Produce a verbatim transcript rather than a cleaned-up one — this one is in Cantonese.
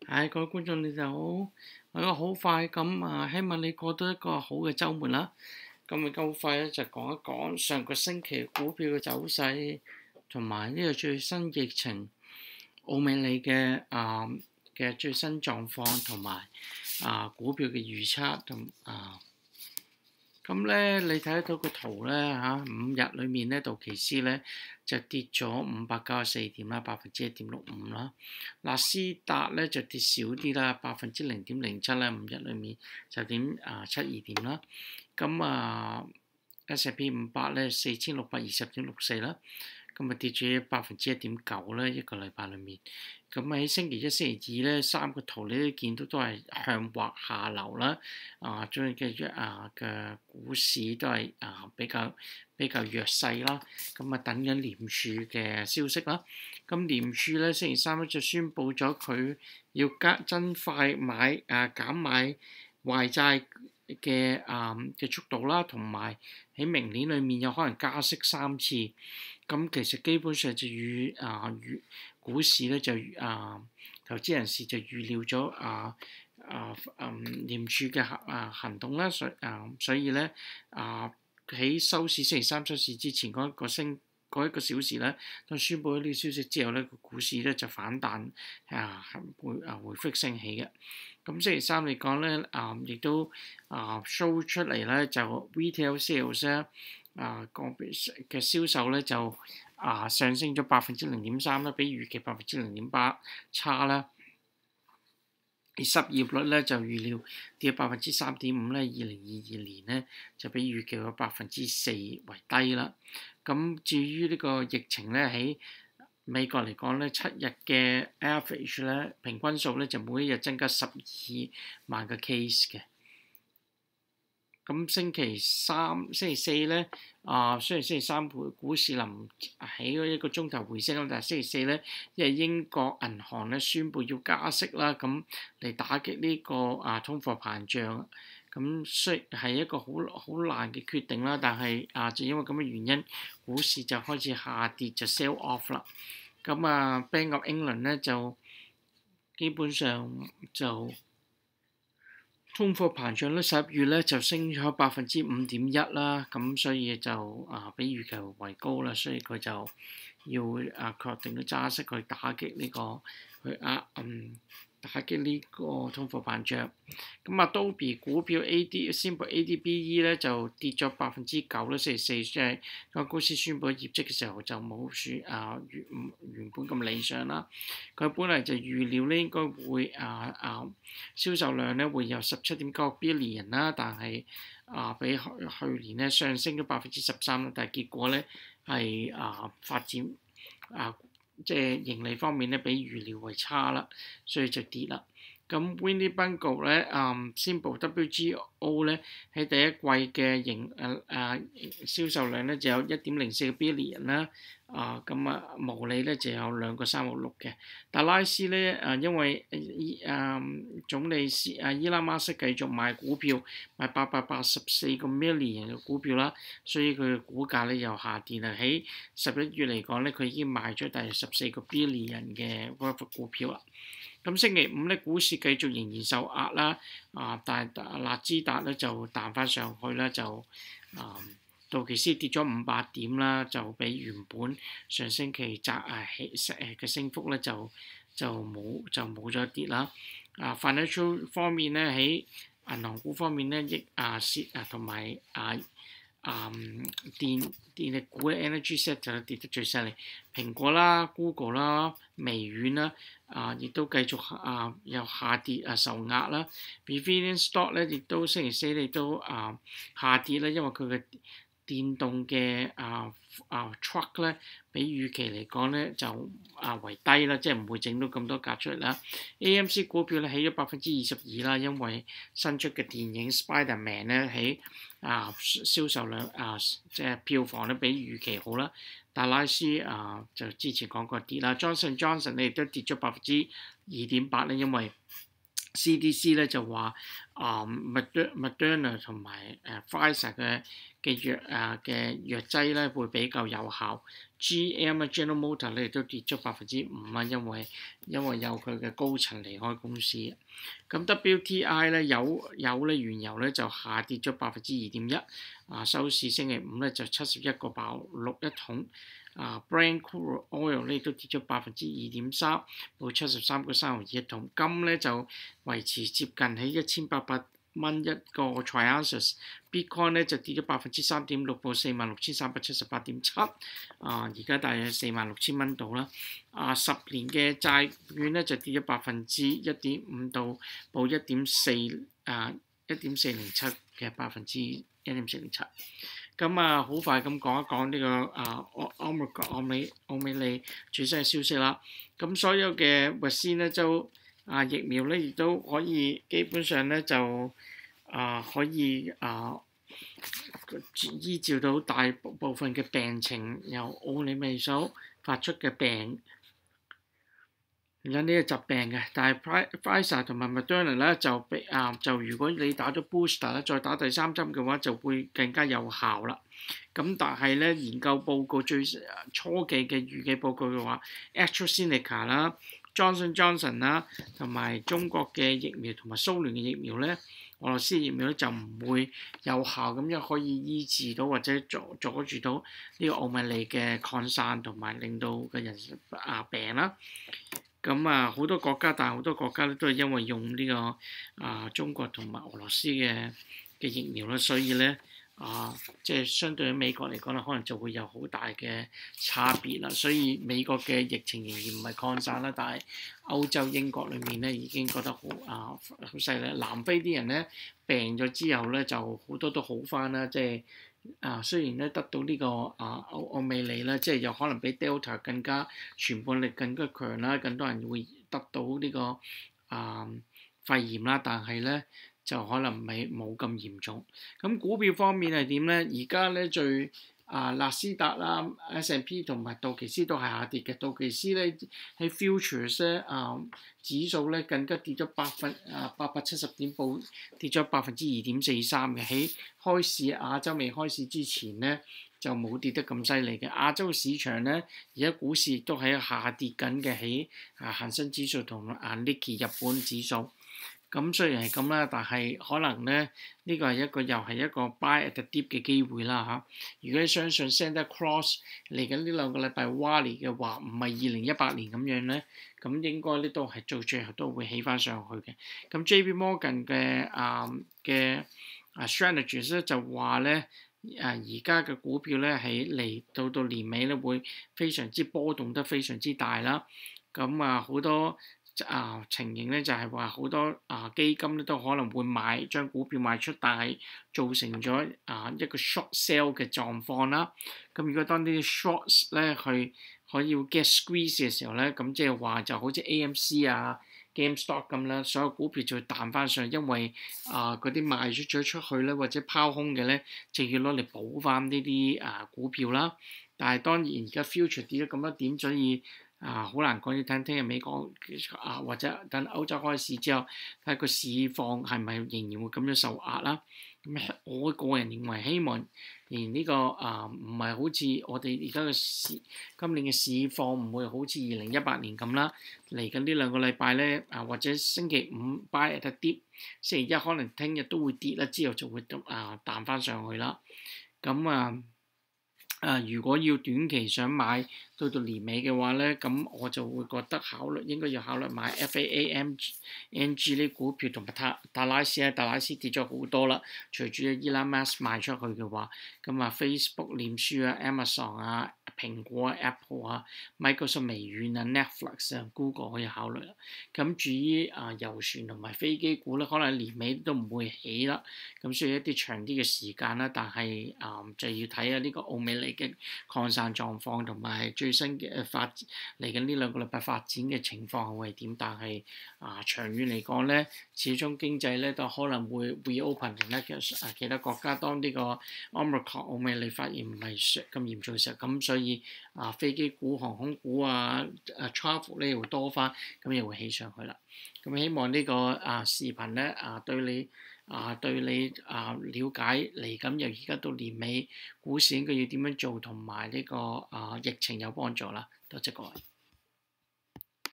係，各位觀眾你哋好，我好快咁啊，希望你過到一個好嘅週末啦。咁而家好快咧就講一講上個星期股票嘅走勢，同埋呢個最新疫情奧美利嘅啊嘅最新狀況，同埋啊股票嘅預測同啊。咁咧，你睇到個圖咧嚇，五日裏面咧道瓊斯咧就跌咗五百九十四點啦，百分之一點六五啦。納斯達咧就跌少啲啦，百分之零點零七咧，五日裏面就點啊七二點啦。咁啊 S and P 五百咧四千六百二十點六四啦，咁啊跌咗百分之一點九啦，一個禮拜裏面。咁喺星期一、星期二咧，三個圖你都見到都係向滑下流啦。啊，最近嘅啊嘅股市都係啊比較比較弱勢啦。咁啊等緊廉署嘅消息啦。咁廉署咧星期三咧就宣布咗佢要加增快買啊減買壞債嘅啊嘅速度啦，同埋喺明年裏面有可能加息三次。咁其實基本上就與啊與股市咧就啊投資人士就預料咗啊啊嗯廉署嘅行啊行動啦，所啊所以咧啊喺收市星期三收市之前嗰一個星嗰一個小時咧，當宣佈咗呢個消息之後咧，個股市咧就反彈啊回啊回復升起嘅。咁星期三嚟講咧啊亦都啊 show 出嚟咧就 retail sales 咧。啊個別嘅銷售咧就啊上升咗百分之零點三啦，比預期百分之零點八差啦。而失業率咧就預料跌百分之三點五咧，二零二二年咧就比預期嘅百分之四為低啦。咁至於呢個疫情咧喺美國嚟講咧，七日嘅 average 咧平均數咧就每一日增加十二萬個 case 嘅。咁星期三、星期四咧，啊、呃，雖然星期三股股市臨起咗一個鐘頭回升啦，但係星期四咧，因為英國銀行咧宣布要加息啦，咁嚟打擊呢、這個啊通貨膨脹，咁雖係一個好好難嘅決定啦，但係啊就因為咁嘅原因，股市就開始下跌就 sell off 啦。咁啊 Bank of England 咧就基本上就。通貨膨脹咧十一月咧就升咗百分之五點一啦，咁所以就啊比預期為高啦，所以佢就要啊確定咗加息去打擊呢、這個去壓嗯打擊呢個通貨膨脹。咁啊 Adobe 股票 A D 宣布 A D B E 咧就跌咗百分之九啦，星期四即係個公司宣布業績嘅時候就冇算啊原原本咁理想啦。佢本嚟就預料咧應該會啊啊銷售量咧會有十七點九 billion 啦，但係啊比去去年咧上升咗百分之十三啦，但係結果咧係啊發展啊。即係盈利方面咧，比預料為差啦，所以就跌啦。咁 Winnebago 咧，嗯，宣布 W G O 咧喺第一季嘅營誒誒銷售量咧就有一點零四個 billion 啦，啊咁啊毛利咧就有兩個三毫六嘅。達拉斯咧誒、啊、因為伊誒、啊、總理斯啊伊拉馬斯繼續賣股票，賣八百八十四個 million 嘅股票啦，所以佢嘅股價咧又下跌啦。喺十一月嚟講咧，佢已經賣咗大約十四個 billion 嘅股票啦。咁星期五咧，股市繼續仍然受壓啦，啊，但係納斯達咧就彈翻上去啦，就啊道瓊斯跌咗五百點啦，就比原本上星期窄啊起誒嘅升幅咧就就冇就冇咗跌啦。啊 financial 方面咧喺銀行股方面咧，亦啊蝕啊同埋啊。啊、嗯，電電力股嘅 energy sector 跌得最犀利，蘋果啦、Google 啦、微軟啦，啊，亦都繼續啊又下跌啊受壓啦。Convenience stock 咧亦都星期四亦都啊下跌啦，因為佢嘅電動嘅啊啊 truck 咧，比預期嚟講咧就啊為低啦，即係唔會整到咁多架出嚟啦。A M C 股票咧起咗百分之二十二啦，因為新出嘅電影 Spider-Man 咧喺啊銷售量啊即係票房咧比預期好啦。達拉斯啊就之前講過跌啦 ，Johnson Johnson 咧亦都跌咗百分之二點八咧，因為 C D C 咧就話啊 Moderna 同埋誒 Pfizer 嘅嘅藥啊嘅藥劑咧會比較有效。G M 啊 General Motors 咧亦都跌咗百分之五啊，因為因為有佢嘅高層離開公司。咁 W T I 咧有有咧原油咧就下跌咗百分之二點一，啊收市星期五咧就七十一個八六一桶。啊 Brent Crude Oil 咧都跌咗百分之二點三，到七十三個三毫二一桶。金咧就維持接近喺一千八百蚊一個 troy ounces，Bitcoin 咧就跌咗百分之三點六，報四萬六千三百七十八點七，啊而家大約四萬六千蚊度啦。啊十年嘅債券咧就跌咗百分之一點五到報一點四啊一點四零七嘅百分之一點四零七。咁啊好快咁講一講呢、這個啊奧密克奧美奧美利最新嘅消息啦。咁所有嘅物資咧就啊疫苗咧亦都可以基本上咧就啊可以啊依照到大部分嘅病情，由奧利美所發出嘅病引呢個疾病嘅。但係 Pfizer 同埋 Moderna 咧就比啊就如果你打咗 booster 咧，再打第三針嘅話就會更加有效啦。咁但係咧研究報告最初期嘅預計報告嘅話 ，AstraZeneca 啦、Johnson Johnson 啦，同埋中國嘅疫苗同埋蘇聯嘅疫苗咧，俄羅斯疫苗咧就唔會有效咁樣可以醫治到或者阻阻住到呢個奧密利嘅擴散同埋令到嘅人啊病啦。咁啊好多國家，但係好多國家咧都係因為用呢、這個啊中國同埋俄羅斯嘅嘅疫苗啦，所以咧。啊，即係相對於美國嚟講咧，可能就會有好大嘅差別啦。所以美國嘅疫情仍然唔係擴散啦，但係歐洲英國裏面咧已經覺得好啊好犀利。南非啲人咧病咗之後咧就好多都好返啦，即係啊雖然咧得到呢、這個啊奧奧美利啦，即係有可能比 Delta 更加傳播力更加強啦，更多人會得到呢、這個啊肺炎啦，但係咧。就可能未冇咁嚴重。咁股票方面係點咧？而家咧最啊納斯達啦、S and P 同埋道奇斯都係下跌嘅。道奇斯咧喺 futures 咧啊指數咧更加跌咗百分啊八百七十點，報跌咗百分之二點四三嘅。喺開市亞洲未開市之前咧就冇跌得咁犀利嘅。亞洲市場咧而家股市都喺下跌緊嘅，喺啊恆生指數同啊 Nikkei 日本指數。咁雖然係咁啦，但係可能咧呢、呢個係一個又係一個 buy at the dip 嘅機會啦嚇。如果你相信 Santa Claus 嚟緊呢兩個禮拜 Wally 嘅話，唔係二零一八年咁樣咧，咁應該呢都係做最後都會起翻上去嘅。咁 J P Morgan 嘅啊嘅啊 strategies 咧就話咧啊而家嘅股票咧喺嚟到到年尾咧會非常之波動得非常之大啦。咁啊好多。啊情形咧就係話好多啊基金咧都可能會買將股票賣出，但係造成咗啊一個 short sell 嘅狀況啦。咁如果當呢啲 shorts 咧去可以 get squeeze 嘅時候咧，咁即係話就好似 A M C 啊、GameStop 咁啦，所有股票就會彈翻上，因為啊嗰啲賣出咗出去咧或者拋空嘅咧就要攞嚟補翻呢啲啊股票啦。但係當然而家 future 跌咗咁多點，所以啊，好難講，要睇聽日美國啊，或者等歐洲開市之後，睇下個市況係咪仍然會咁樣受壓啦。咁我個人認為，希望連呢個啊唔係好似我哋而家嘅市，今年嘅市況唔會好似二零一八年咁啦。嚟緊呢兩個禮拜咧，啊或者星期五 buy at a dip，星期一可能聽日都會跌啦，之後就會啊彈翻上去啦。咁啊〜啊！如果要短期想買到到年尾嘅話咧，咁我就會覺得考慮應該要考慮買 F A A M N G 呢股票同埋達達拉斯咧，達拉斯跌咗好多啦。隨住 Elon Musk 賣出去嘅話，咁啊 Facebook、臉書啊、Amazon 啊、蘋果啊、Apple 啊、Microsoft 微軟啊、Netflix 啊、Google 可以考慮啦。咁至於啊遊船同埋飛機股咧，可能年尾都唔會起啦。咁需要一啲長啲嘅時間啦，但係啊、嗯、就要睇下呢個奧美利嘅擴散狀況同埋最新嘅發展嚟緊呢兩個禮拜發展嘅情況會係點？但係啊長遠嚟講咧，始終經濟咧都可能會 reopening 咧。其實啊其他國家當呢個 Omicron 奧美利發現唔係咁嚴重嘅時候，咁所以啊飛機股、航空股啊、啊 travel 咧又會多翻，咁又會起上去啦。咁希望呢個啊視頻咧啊對你啊對你啊了解嚟緊由而家到年尾股市應該要點樣做，同埋呢個啊疫情有幫助啦。多謝各位。